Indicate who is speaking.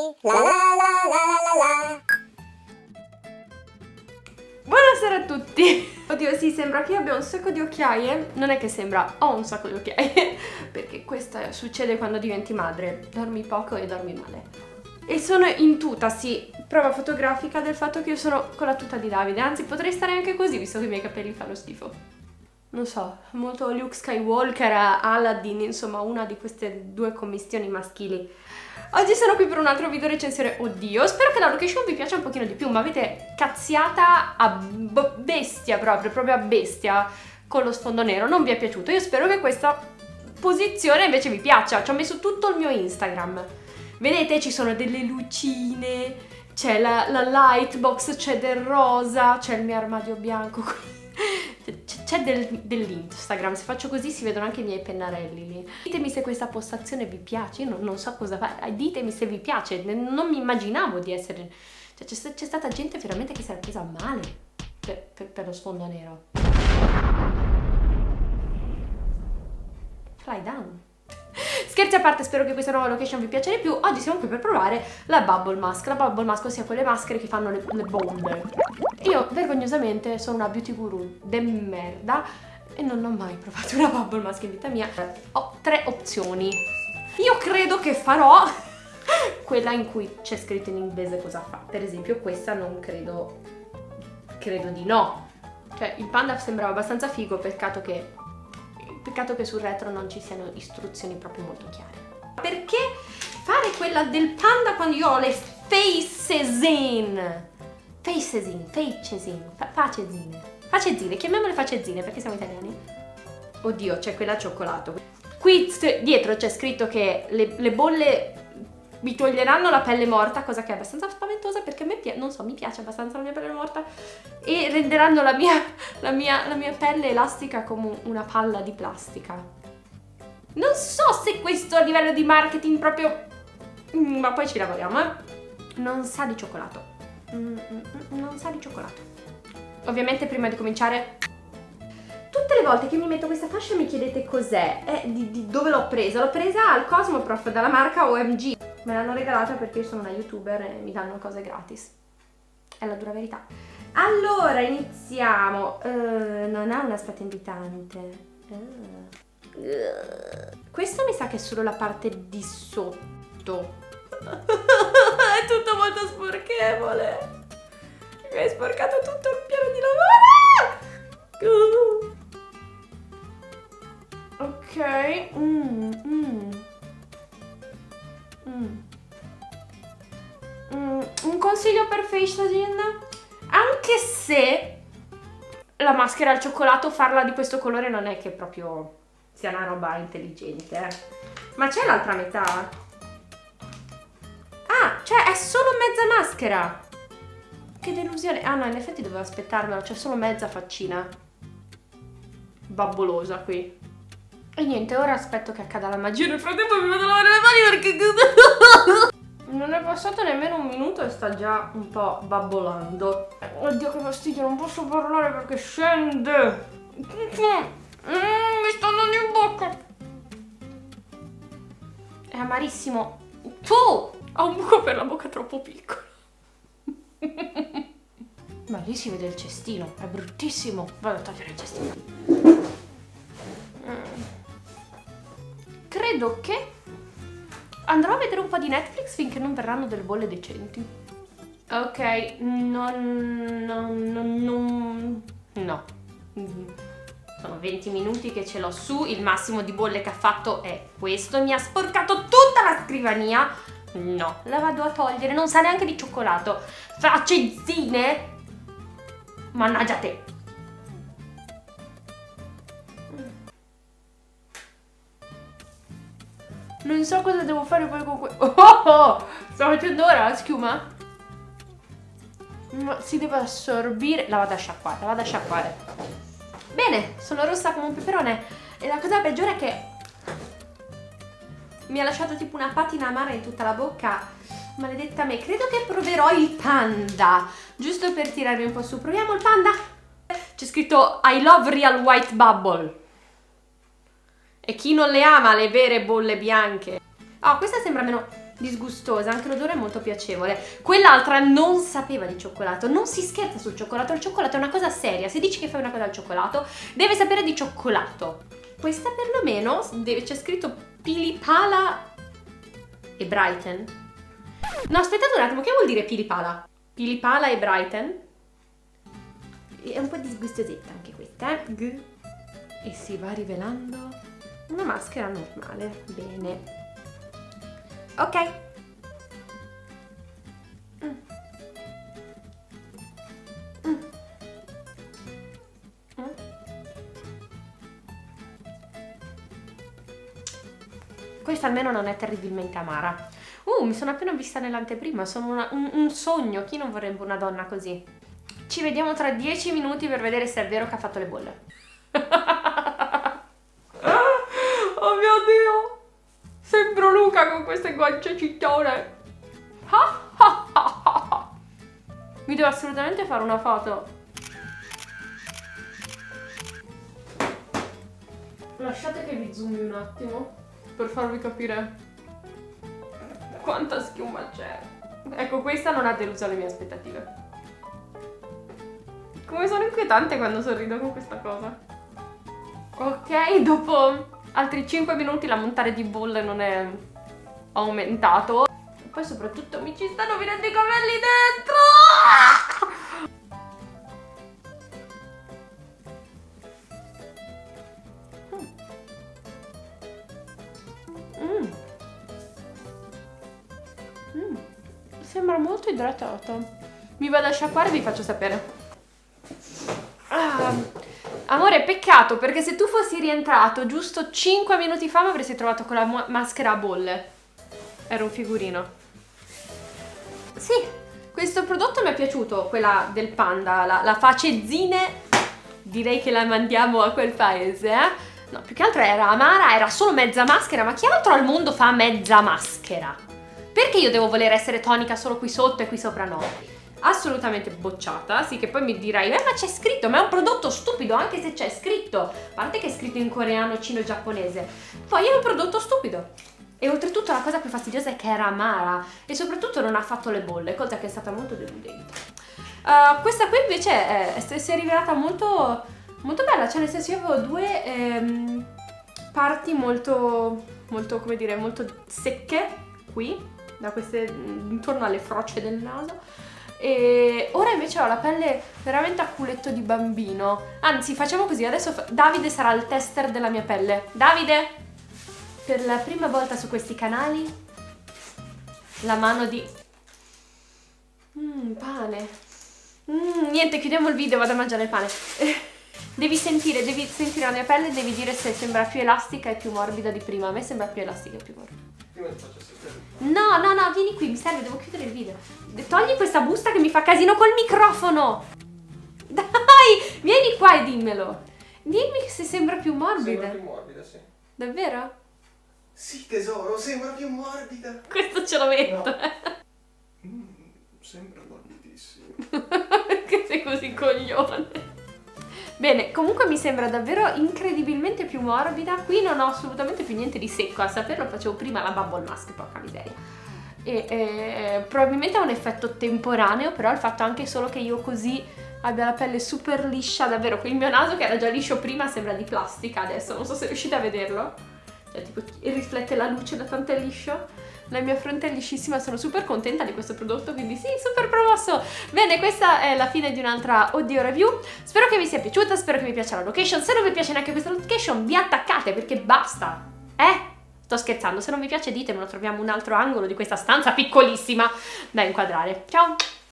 Speaker 1: La la la la la la.
Speaker 2: Buonasera a tutti! Oddio, sì, sembra che io abbia un sacco di occhiaie. Non è che sembra, ho un sacco di occhiaie. Perché questo succede quando diventi madre. Dormi poco e dormi male. E sono in tuta, sì, prova fotografica del fatto che io sono con la tuta di Davide. Anzi, potrei stare anche così, visto che i miei capelli fanno schifo. Non so, molto Luke Skywalker, Aladdin, insomma, una di queste due commistioni maschili. Oggi sono qui per un altro video recensione. Oddio, spero che la location vi piaccia un pochino di più. Ma avete cazziata a bestia proprio a bestia con lo sfondo nero. Non vi è piaciuto? Io spero che questa posizione invece vi piaccia. Ci ho messo tutto il mio Instagram. Vedete, ci sono delle lucine, c'è la lightbox, c'è del rosa, c'è il mio armadio bianco qui. C'è dell'Instagram, se faccio così si vedono anche i miei pennarelli lì. Ditemi se questa postazione vi piace, io non so cosa fare, ditemi se vi piace, non mi immaginavo di essere... Cioè, c'è stata gente veramente che si era presa male per lo sfondo nero. Fly down. Scherzi a parte, spero che questa nuova location vi piaccia di più. Oggi siamo qui per provare la Bubble Mask. La Bubble Mask, ossia quelle maschere che fanno le bolle. Io vergognosamente sono una beauty guru de merda e non ho mai provato una Bubble Mask in vita mia. Ho tre opzioni. Io credo che farò quella in cui c'è scritto in inglese cosa fa. Per esempio questa non credo di no. Cioè il panda sembrava abbastanza figo, peccato che sul retro non ci siano istruzioni proprio molto chiare. Perché fare quella del panda quando io ho le facezine, chiamiamole facezzine perché siamo italiani. Oddio, c'è quella al cioccolato. Qui dietro c'è scritto che le bolle mi toglieranno la pelle morta, cosa che è abbastanza spaventosa perché a me non so, mi piace abbastanza la mia pelle morta, e renderanno la mia pelle elastica come una palla di plastica. Non so se questo a livello di marketing proprio... ma poi ci lavoriamo, eh. Non sa di cioccolato. Non sa di cioccolato. Ovviamente prima di cominciare... Tutte le volte che mi metto questa fascia mi chiedete cos'è, di dove l'ho presa. L'ho presa al Cosmoprof dalla marca OMG. Me l'hanno regalata perché io sono una youtuber e mi danno cose gratis. È la dura verità. Allora, iniziamo. Non ha un aspetto invitante. Questo mi sa che è solo la parte di sotto. È tutto molto sporchevole. Mi hai sporcato tutto il piano di lavoro. Ok. Un consiglio per Facezine? Anche se la maschera al cioccolato, farla di questo colore non è che proprio sia una roba intelligente, Ma c'è l'altra metà? Ah, cioè è solo mezza maschera. Che delusione. Ah no, in effetti dovevo aspettarmelo, c'è solo mezza faccina babbolosa qui. E niente, ora aspetto che accada la magia. Nel frattempo mi vado a lavare le mani perché... Non è passato nemmeno un minuto e sta già un po' babbolando. Oddio che fastidio, non posso parlare perché scende. Mi sta andando in bocca. È amarissimo. Tu! Ho un buco per la bocca troppo piccolo. Ma lì si vede il cestino, è bruttissimo. Vado a togliere il cestino. Credo che andrò a vedere un po' di Netflix finché non verranno delle bolle decenti. Ok, no. Sono 20 minuti che ce l'ho su, il massimo di bolle che ha fatto è questo. Mi ha sporcato tutta la scrivania. No, la vado a togliere, non sa neanche di cioccolato. Facezzine! Mannaggia te! Non so cosa devo fare poi con questo. Sto facendo ora la schiuma? Ma si deve assorbire. La vado a sciacquare, Bene, sono rossa come un peperone. E la cosa peggiore è che mi ha lasciato tipo una patina amara in tutta la bocca. Maledetta me. Credo che proverò il panda, giusto per tirarmi un po' su. Proviamo il panda. C'è scritto I love real white bubble. E chi non le ama le vere bolle bianche? Oh, questa sembra meno... disgustosa, anche l'odore è molto piacevole. Quell'altra non sapeva di cioccolato. Non si scherza sul cioccolato, il cioccolato è una cosa seria. Se dici che fai una cosa al cioccolato, deve sapere di cioccolato. Questa perlomeno c'è scritto Pilipala e Brighton. No, aspettate un attimo, che vuol dire Pilipala? Pilipala e Brighton? È un po' disgustosetta anche questa, eh? E si va rivelando una maschera normale. Bene. Ok. Questa almeno non è terribilmente amara. Mi sono appena vista nell'anteprima, sono un sogno. Chi non vorrebbe una donna così? Ci vediamo tra 10 minuti per vedere se è vero che ha fatto le bolle. Oh mio Dio! Sembro Luca con queste guance cittone. Mi devo assolutamente fare una foto. Lasciate che vi zoomi un attimo per farvi capire quanta schiuma c'è. Ecco, questa non ha deluso le mie aspettative. Come sono inquietante quando sorrido con questa cosa. Ok, dopo altri 5 minuti l'ammontare di bolle non è aumentato. E poi soprattutto mi ci stanno venendo i capelli dentro! Sembra molto idratato. Mi vado a sciacquare e vi faccio sapere. Amore, peccato, perché se tu fossi rientrato giusto 5 minuti fa mi avresti trovato con la maschera a bolle. Era un figurino. Sì, questo prodotto mi è piaciuto, quella del panda, la facezzine. Direi che la mandiamo a quel paese, eh? No, più che altro era amara, era solo mezza maschera, ma chi altro al mondo fa mezza maschera? Perché io devo voler essere tonica solo qui sotto e qui sopra no? Assolutamente bocciata, sì, che poi mi dirai, ma c'è scritto, ma è un prodotto stupido anche se c'è scritto. A parte che è scritto in coreano, cino e giapponese. Poi è un prodotto stupido. E oltretutto la cosa più fastidiosa è che era amara e soprattutto non ha fatto le bolle, cosa che è stata molto deludente. Questa qui invece si è rivelata molto, molto bella, cioè nel senso io avevo due parti molto, come dire, molto secche qui, da queste, intorno alle frocce del naso. E ora invece ho la pelle veramente a culetto di bambino. Anzi, facciamo così, adesso Davide sarà il tester della mia pelle. Davide, per la prima volta su questi canali, la mano di... pane. Niente, chiudiamo il video, vado a mangiare il pane. Devi sentire la mia pelle e devi dire se sembra più elastica e più morbida di prima. A me sembra più elastica e più morbida.
Speaker 3: Prima ti faccio sapere.
Speaker 2: No, no, no, vieni qui, mi serve, devo chiudere il video. Togli questa busta che mi fa casino col microfono. Dai, vieni qua e dimmelo. Dimmi se sembra più morbida.
Speaker 3: Sembra più morbida, sì.
Speaker 2: Davvero?
Speaker 3: Sì, tesoro, sembra più morbida.
Speaker 2: Questo ce lo metto.
Speaker 3: No. Sembra morbidissimo.
Speaker 2: Perché sei così coglione? Bene, comunque mi sembra davvero incredibilmente più morbida. Qui non ho assolutamente più niente di secco. A saperlo facevo prima la bubble mask, porca miseria. E probabilmente ha un effetto temporaneo, però il fatto anche solo che io così abbia la pelle super liscia, davvero, il mio naso che era già liscio prima sembra di plastica adesso, non so se riuscite a vederlo. Cioè tipo riflette la luce da tanto è liscio. La mia fronte è liscissima, sono super contenta di questo prodotto, quindi sì, super promosso! Bene, questa è la fine di un'altra Oddio review. Spero che vi sia piaciuta, spero che vi piaccia la location. Se non vi piace neanche questa location, vi attaccate perché basta! Sto scherzando, se non vi piace ditemelo, troviamo un altro angolo di questa stanza piccolissima da inquadrare. Ciao!